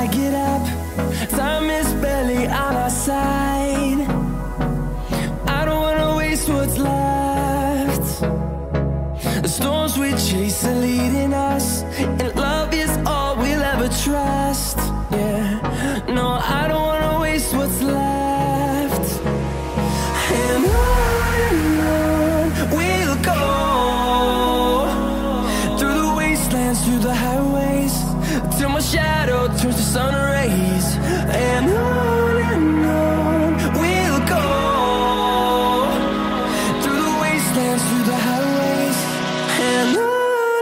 I get up, time is barely on our side. I don't wanna waste what's left. The storms we chase are leading us, and love is all we'll ever trust. Yeah, no, I don't wanna waste what's left. And on we'll go, through the wastelands, through the highways, till my shadow turns to sun rays. And on we'll go, through the wastelands, through the highways, and on.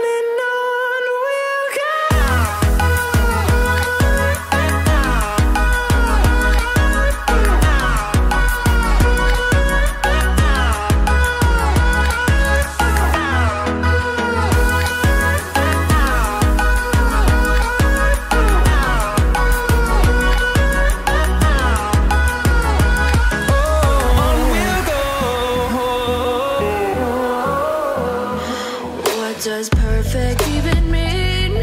Does perfect even mean?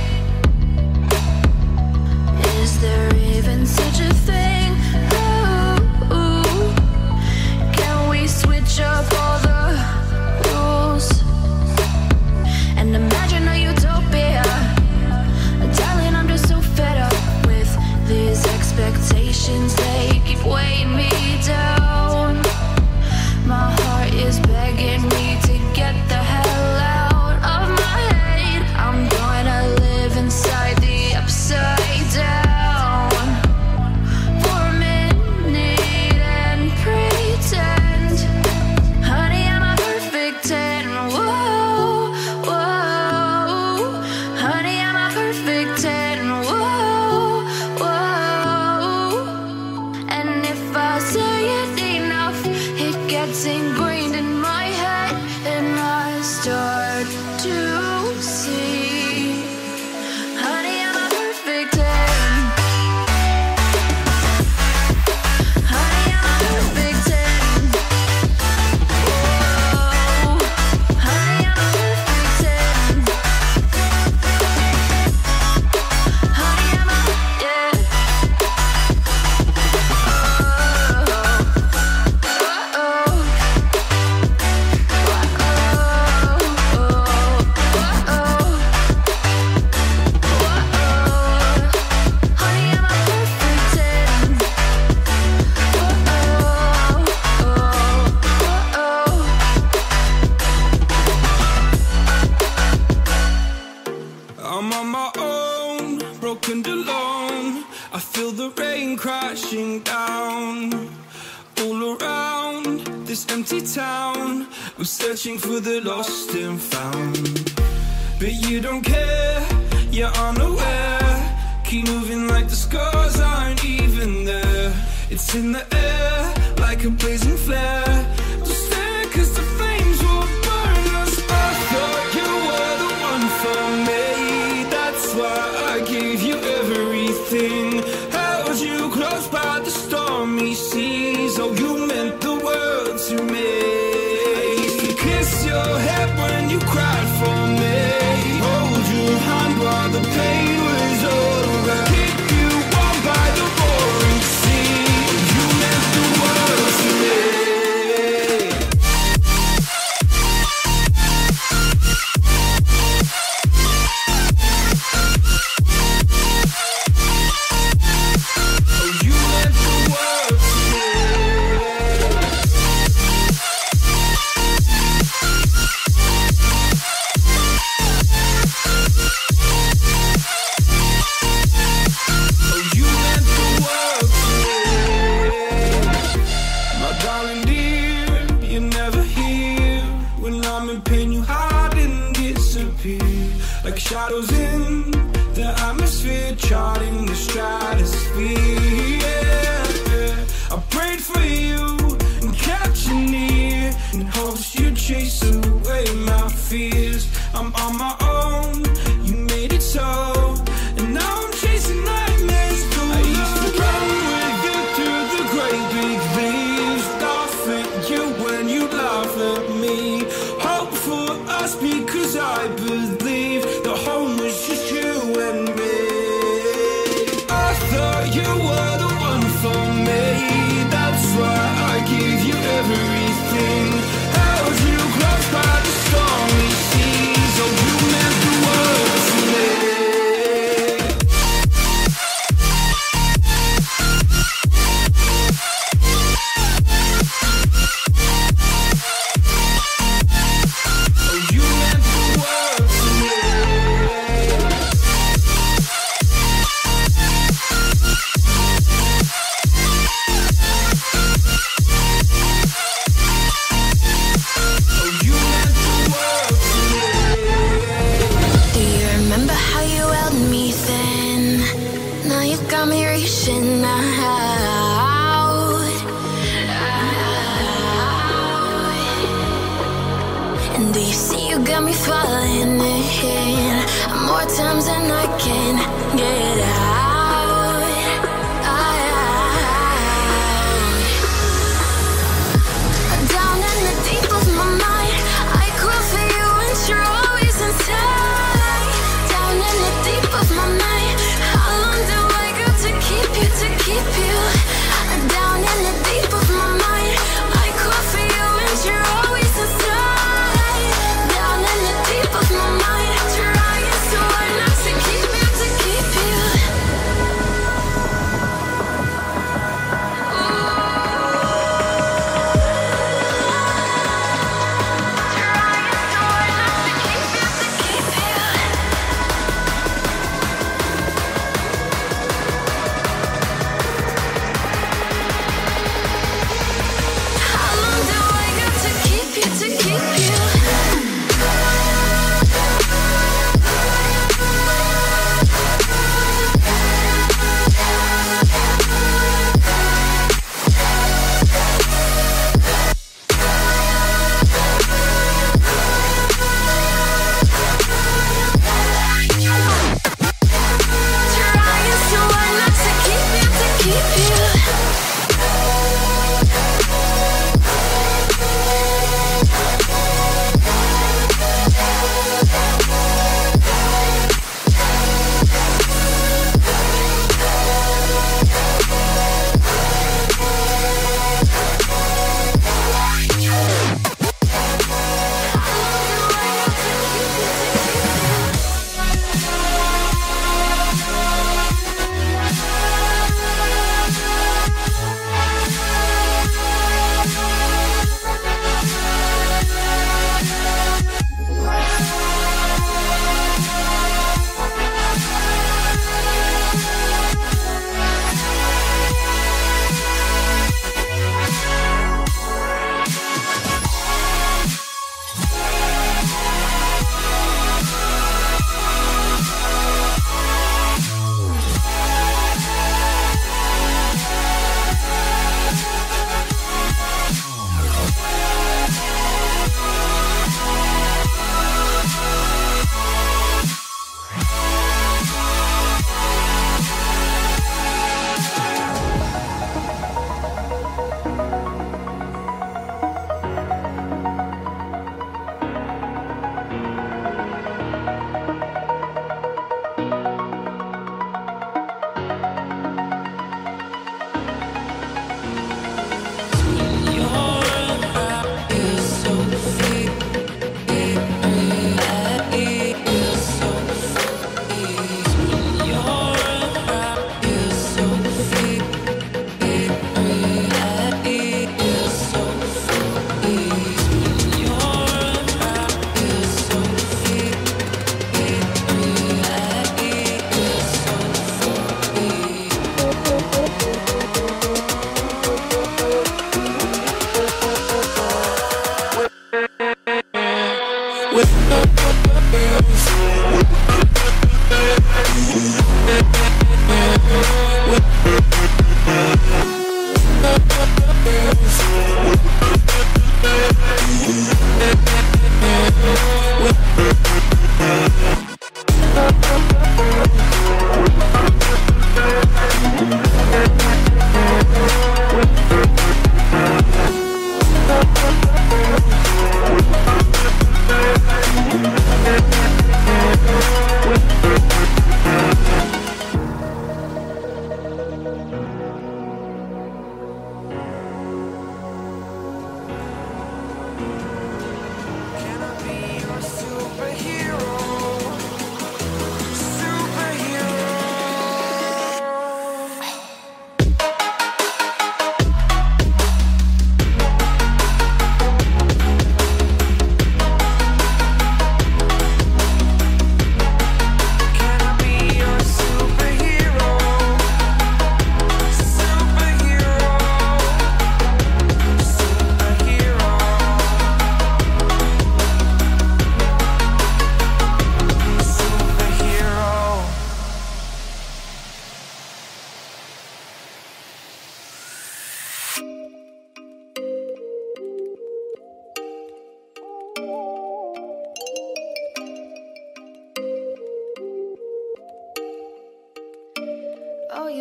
Is there even such a thing? Ooh, can we switch up all the rules and imagine a utopia? Darling, I'm just so fed up with these expectations. They keep weighing me down. My heart is begging me to get the hell out. I'm gonna live inside the upside down for a minute and pretend, honey, I'm a perfect 10. Whoa, whoa, honey, I'm a perfect 10. Whoa, whoa, and if I say it enough, it gets ingrained in my head, and I start to see. I'm on my own, broken and alone. I feel the rain crashing down all around this empty town. I'm searching for the lost and found, but you don't care, you're unaware. Keep moving like the scars aren't even there. It's in the air like a blazing flare. Don't stare, 'cause the flames will burn us. I thought you were the one for me. That's why I gave you everything. Held you close by the stormy seas. Oh, you meant the world to me. I used to kiss your head when you cried for me. Hold your hand while the pain was over. Keep you warm by the roaring sea. Oh, you meant the world to me. Like shadows in the atmosphere, charting the stratosphere. Yeah. I prayed for you and kept you near, in hopes you'd chase away my fears. I'm on my own, you made it so, and now I'm chasing nightmares too. I used to run with you through the great big leaves, laugh at you when you laugh at me. Hope for us because I believe the home was just Now you got me reaching out. And do you see you got me falling in more times than I can get out. Down in the deep of my mind, I crawl for you and you're always inside. Down in the deep of my mind, how long do I got to keep you, to keep you? Down in the deep of my mind, I crawl for you and you're always inside. Down in the deep of my mind, trying so hard not to keep you, to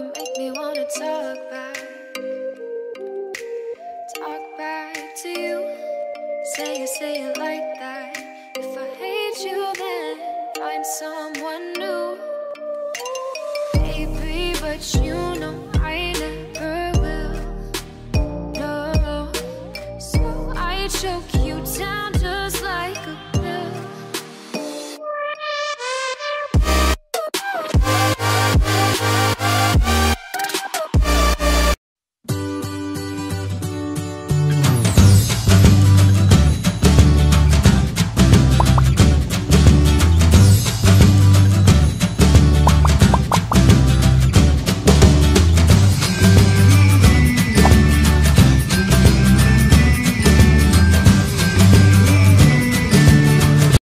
you make me wanna talk back to you. Say it like that. If I hate you, then find someone new. Baby, but you